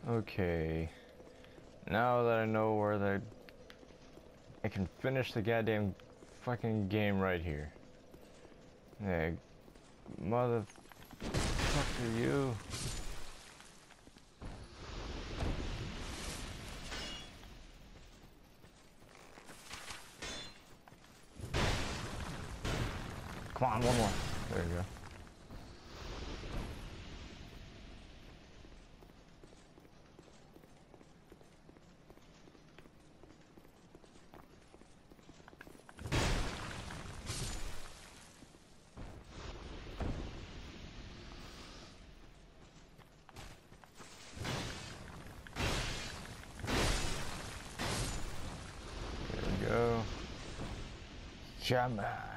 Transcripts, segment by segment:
Okay. Now that I know where I can finish the goddamn fucking game right here. Yeah, motherfucker, you. Come on, one more. There you go. There we go. Shaman.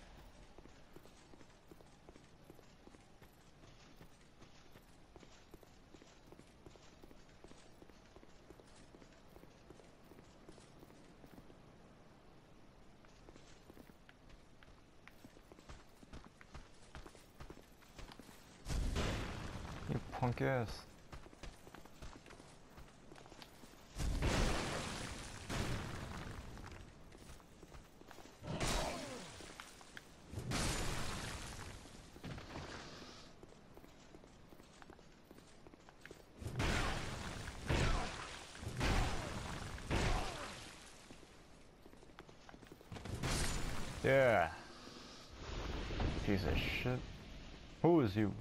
You punk ass. Yeah. Piece of shit. Who is you?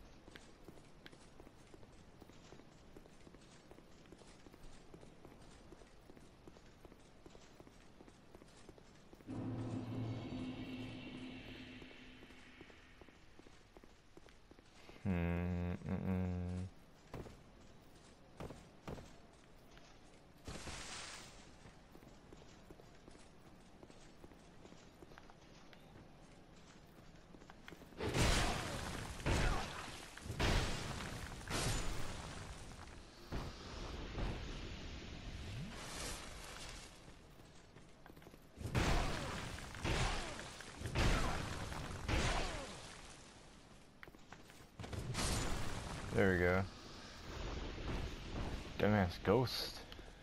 Mm-mm. There we go. Dumbass ghost.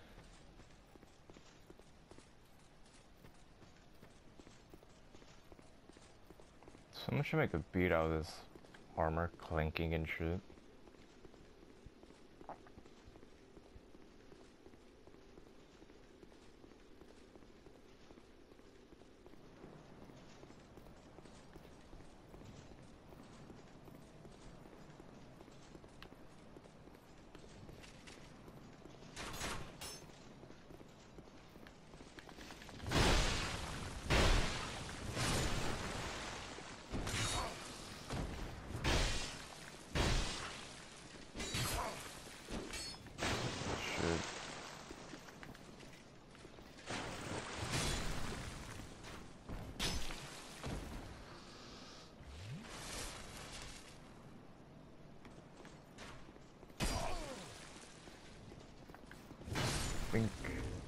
Someone should make a beat out of this armor clanking and shit. Shit. Think.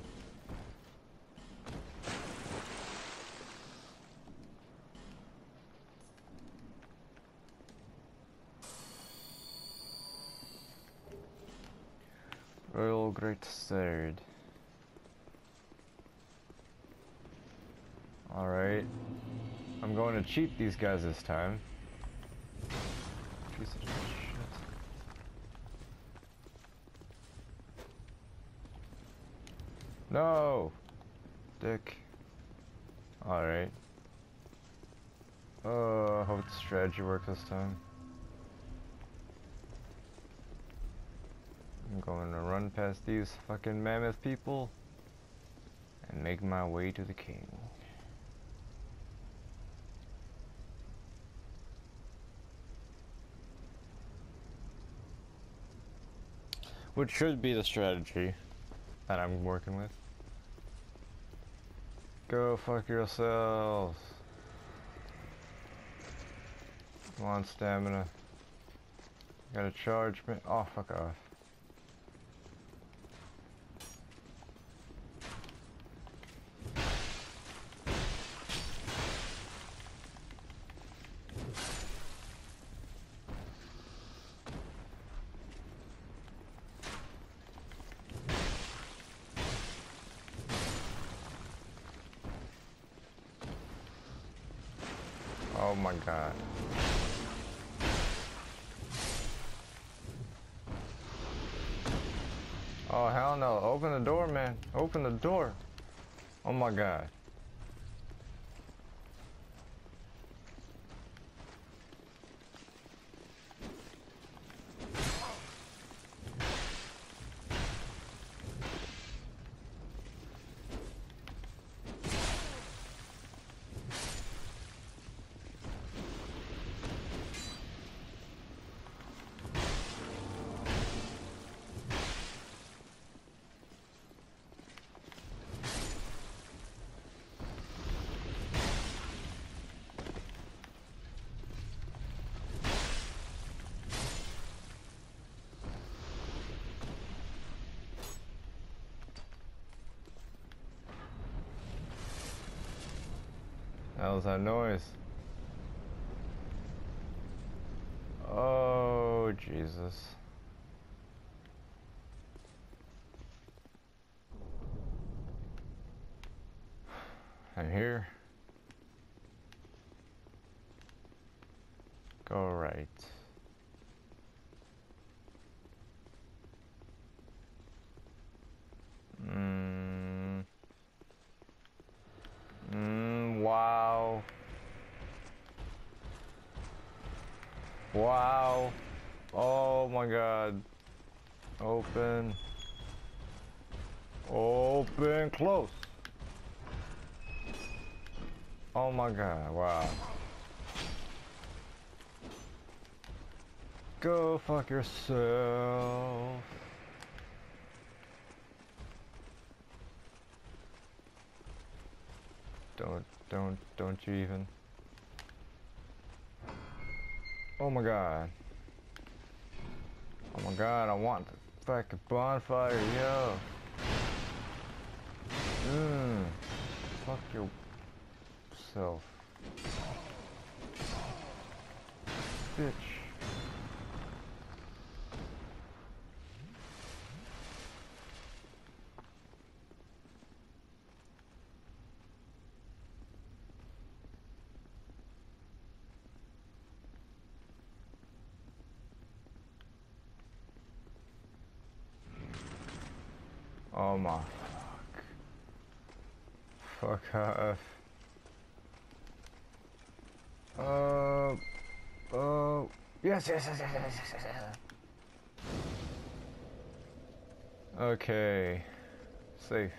Royal Great Sword. Alright. I'm going to cheat these guys this time. Piece of shit. No! Dick. Alright. I hope the strategy works this time. I'm going to run past these fucking mammoth people and make my way to the king. Which should be the strategy that I'm working with. Go fuck yourselves. Come on, stamina. Gotta charge me. Oh, fuck off. my god. Oh hell no, open the door, man. Open the door. Oh my god. That was that noise. Oh, Jesus. I'm here. Go right. Wow. Wow. Oh my god. Open. Open. Close. Oh my god. Wow. Go fuck yourself. Don't you even. Oh my god. Oh my god, I want the fucking bonfire, yo. Fuck yourself. Bitch. Oh my fuck. Fuck off. Yes. Okay. Safe.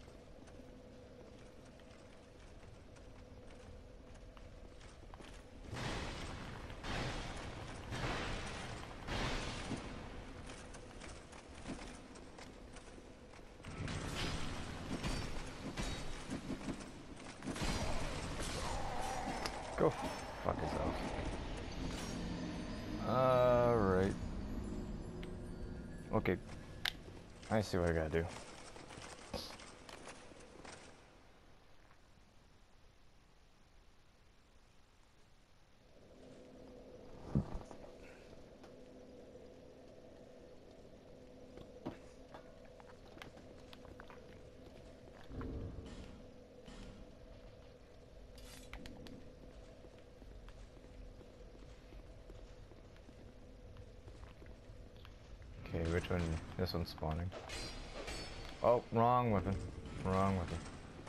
Go fuck yourself. Alright. Okay. I see what I gotta do. Okay, which one? This one's spawning. Oh, wrong weapon. Wrong weapon.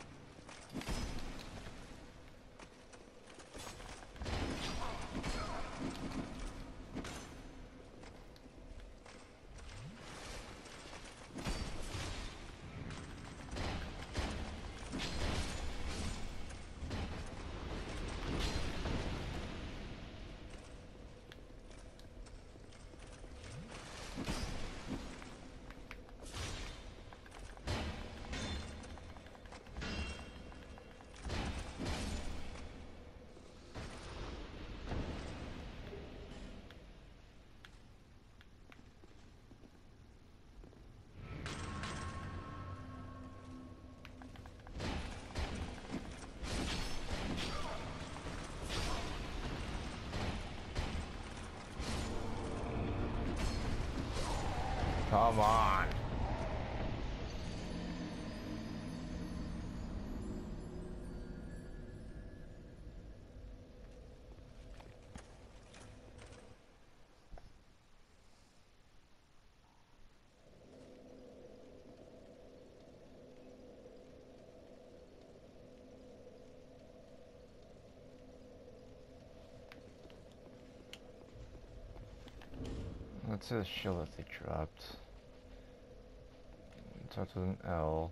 Come on. That's a shield that they dropped. Starts with an L.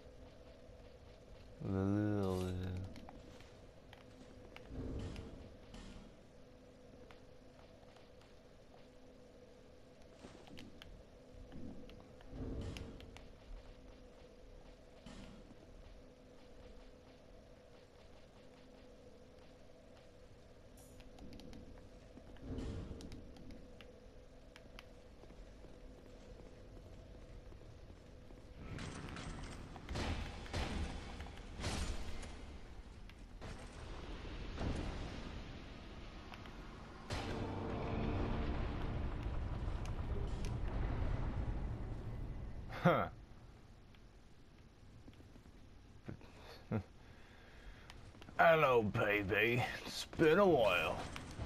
Huh. Hello, baby. It's been a while.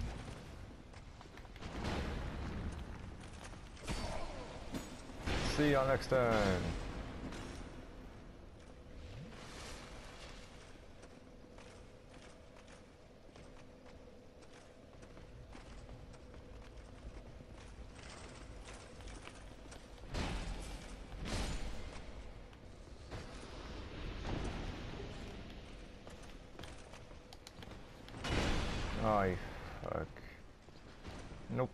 See y'all next time. Oh, fuck. Nope.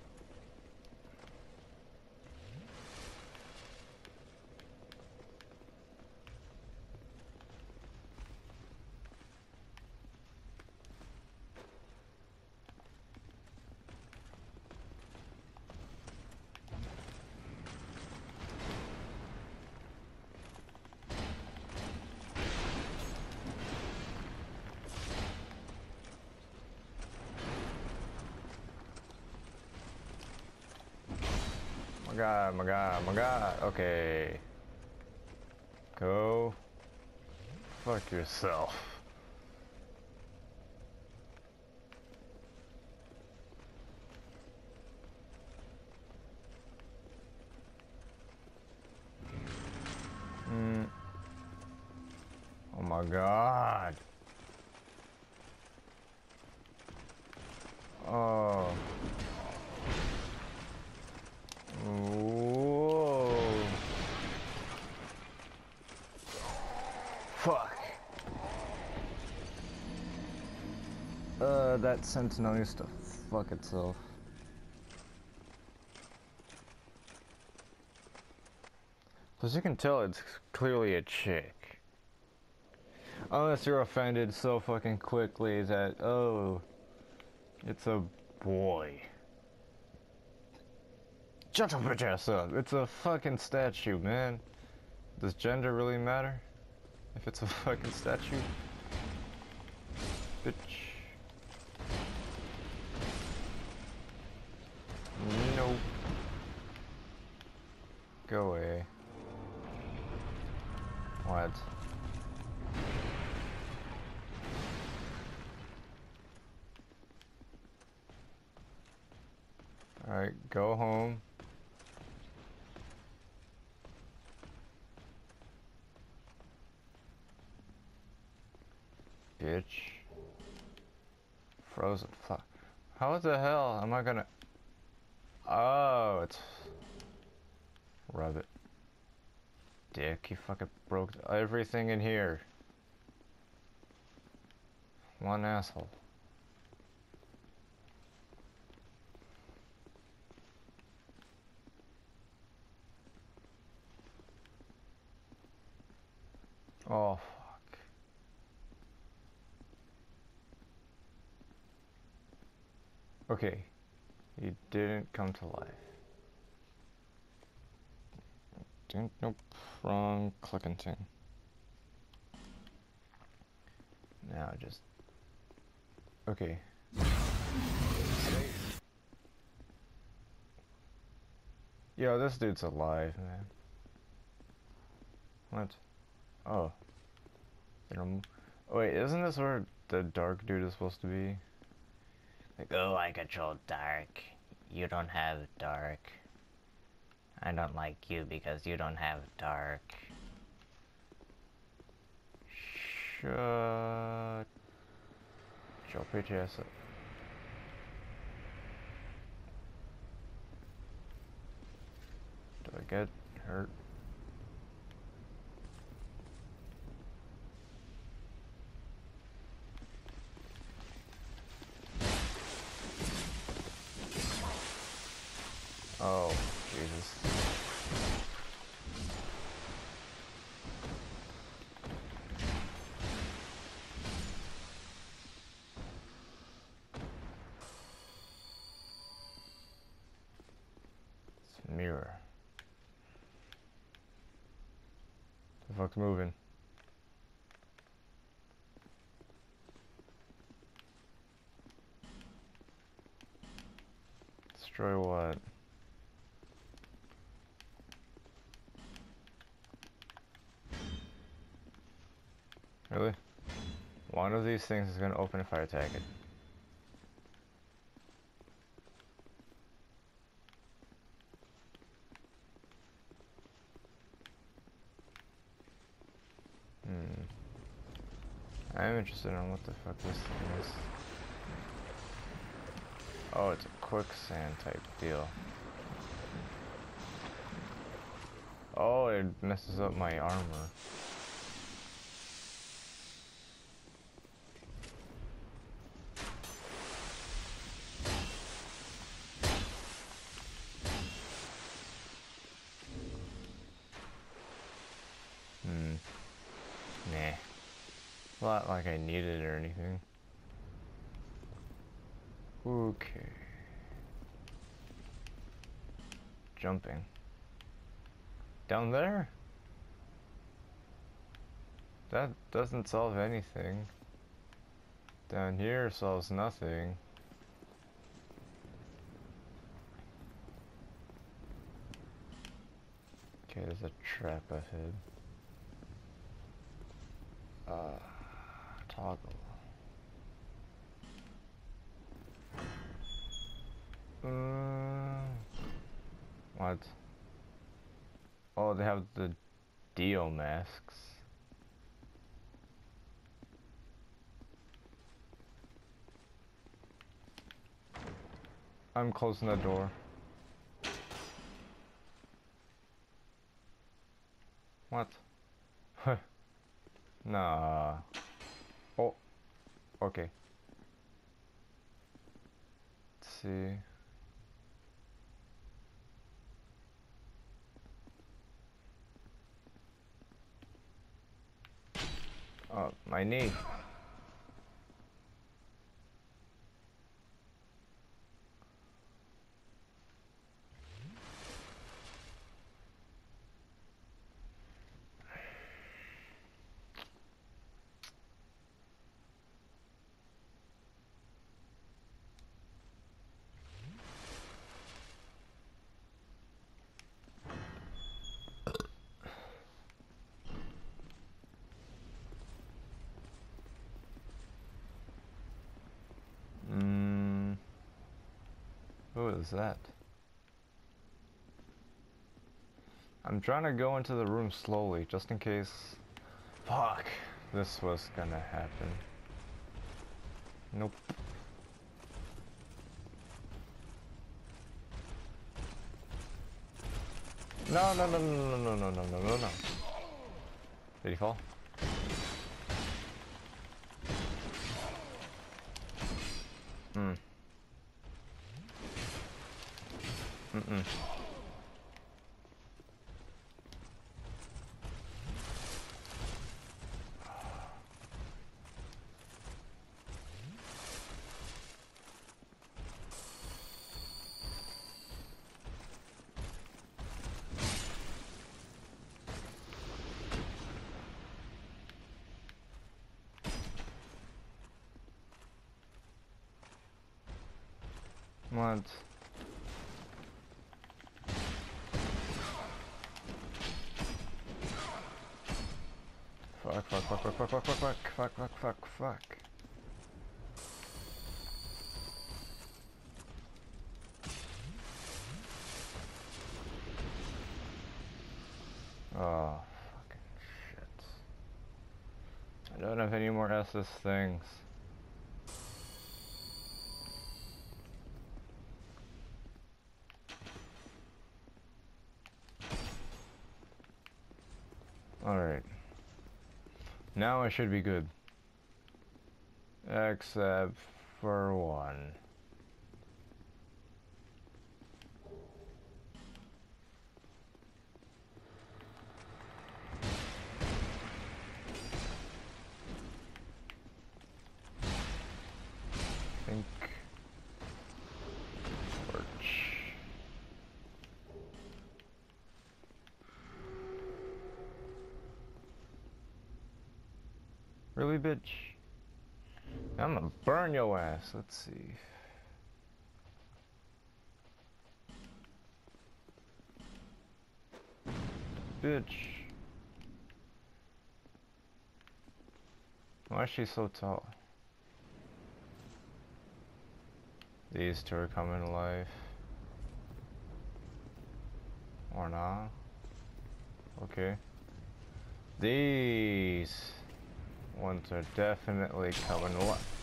My god, my god, my god. Okay. Go. Fuck yourself. Oh my god. Oh. Whoa. Fuck. That sentinel used to fuck itself. As you can tell, it's clearly a chick. Unless you're offended so fucking quickly that, oh, it's a boy. Shut your bitch ass up. It's a fucking statue, man. Does gender really matter? If it's a fucking statue? Bitch. Nope. Go away. What? Alright, go home. Bitch. Frozen. Fuck. How the hell am I gonna... Oh, it's... Rub it. Dick, you fucking broke everything in here. One asshole. Oh, fuck. Okay. You didn't come to life. Nope. Wrong clicking thing. Now just... Okay. Yo, this dude's alive, man. What? Oh. Wait, isn't this where the dark dude is supposed to be? Like, oh, I control dark. You don't have dark. I don't like you because you don't have dark. Shut your bitch ass up. get hurt? Oh, Jesus. It's a mirror. The fuck's moving? Destroy what? Really? One of these things is gonna open if I attack it. I'm interested in what the fuck this thing is. Oh, it's a quicksand type deal. Oh, it messes up my armor. Nah. Not like I need it or anything. Okay. Jumping. Down there? That doesn't solve anything. Down here solves nothing. Okay, there's a trap ahead. Toggle. What? Oh, they have the Dio masks. I'm closing the door. What? Nah. Oh. Okay. Let's see. Oh, my knee. Who is that? I'm trying to go into the room slowly, just in case... Fuck! This was gonna happen. Nope. No, no, no, no, no, no, no, no, no, no. Did he fall? What? Fuck, fuck, fuck, fuck, fuck, fuck, fuck, fuck, fuck, fuck, fuck. Oh, fucking shit. I don't have any more SS things. Alright. Now I should be good. Except for one. Think. Torch. Really, bitch? I'm gonna burn your ass. Let's see. Bitch. Why is she so tall? These two are coming to life. Or not. Okay. These ones are definitely coming to life.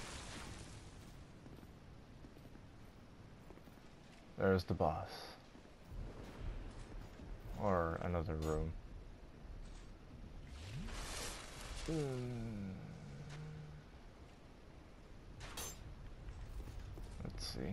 There's the boss. Or another room. Let's see.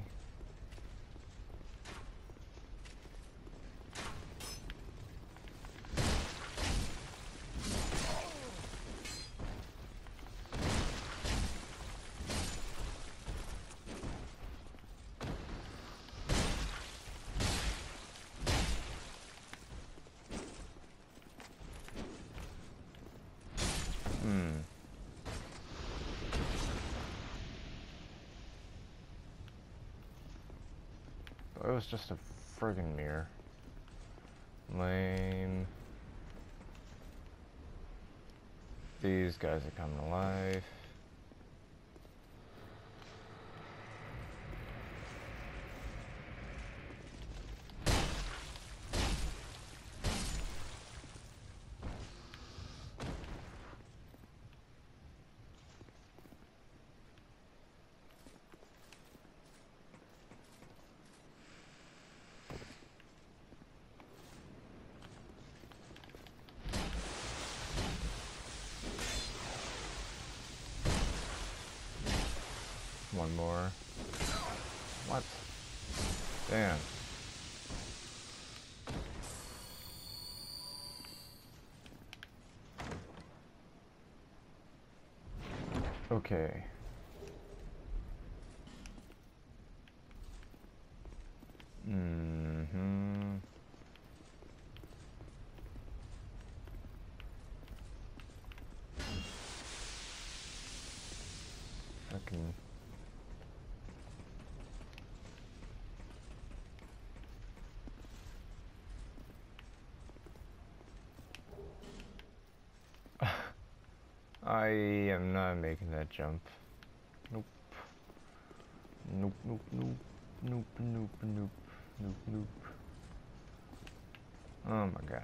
It was just a friggin' mirror. Lame. These guys are coming to life. One more. What? Damn. Okay. Fucking. I am not making that jump. Nope. Nope, nope, nope. Nope, nope, nope. Nope, nope. Oh my god.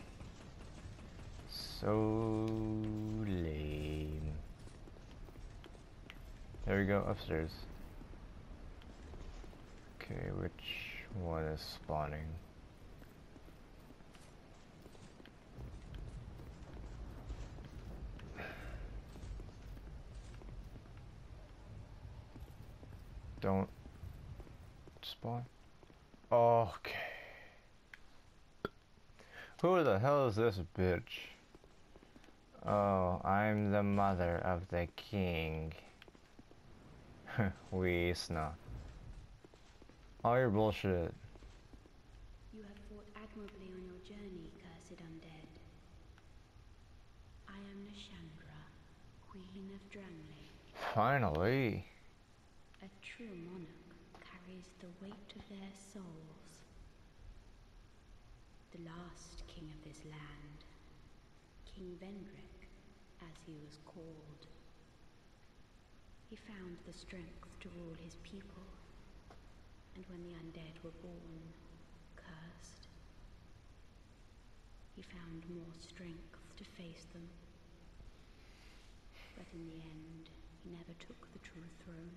So lame. There we go, upstairs. Okay, which one is spawning? Don't spawn. Okay. Who the hell is this bitch? Oh, I'm the mother of the king. We snot. All your bullshit. You have fought admirably on your journey, cursed undead. I am Nashandra, Queen of Drangleic. Finally. A true monarch carries the weight of their souls. The last king of this land, King Vendrick, as he was called. He found the strength to rule his people, and when the undead were born, cursed, he found more strength to face them. But in the end, he never took the true throne.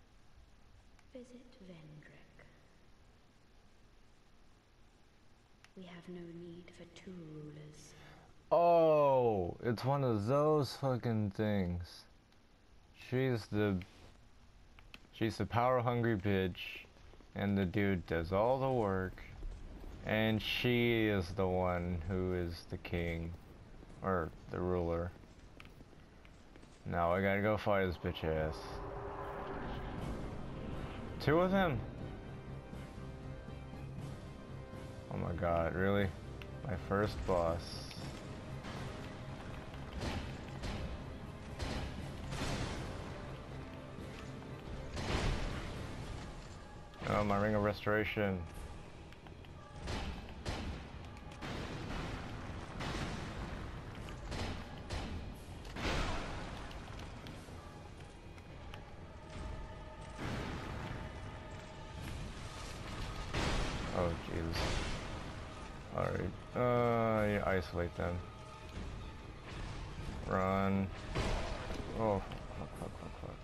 Visit Vendrick. We have no need for two rulers. Oh, it's one of those fucking things. She's the power-hungry bitch, and the dude does all the work, and she is the one who is the king, or the ruler. Now I gotta go fight this bitch ass. Two of them? Oh my god, really? My first boss. Oh, my Ring of Restoration. Oh, Jesus. Alright. Yeah, isolate them. Run. Oh, fuck, fuck, fuck, fuck.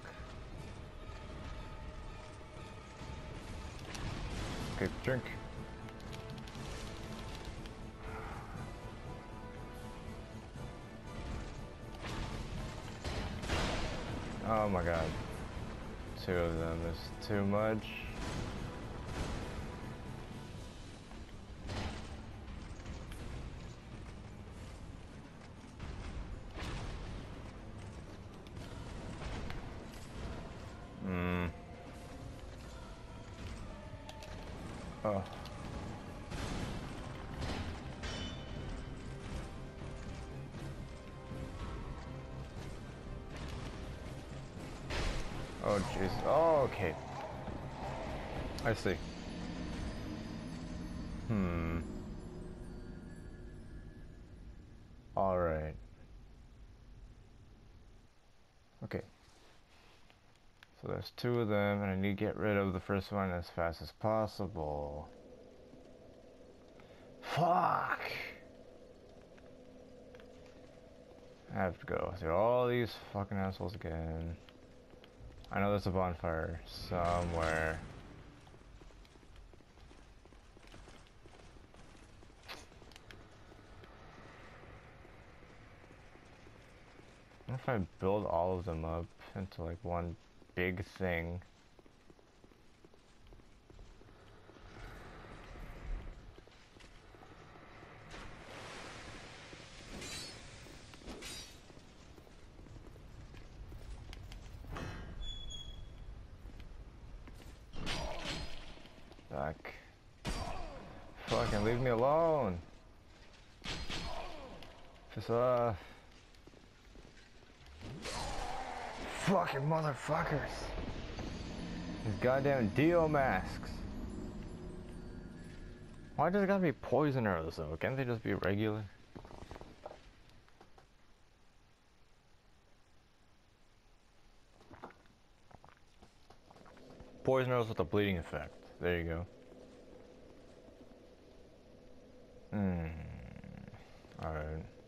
Okay, drink. Oh my god. Two of them is too much. Oh. Oh, jeez. Oh, okay. I see. Alright. Okay. So there's two of them, and I need to get rid of the first one as fast as possible. Fuck! I have to go through all these fucking assholes again. I know there's a bonfire somewhere. What if I build all of them up into like one big thing? Fuck. Fucking leave me alone. Piss off. Fucking motherfuckers. These goddamn Dio masks. Why does it gotta be poison arrows though? Can't they just be regular? Poison arrows with a bleeding effect. There you go. Alright.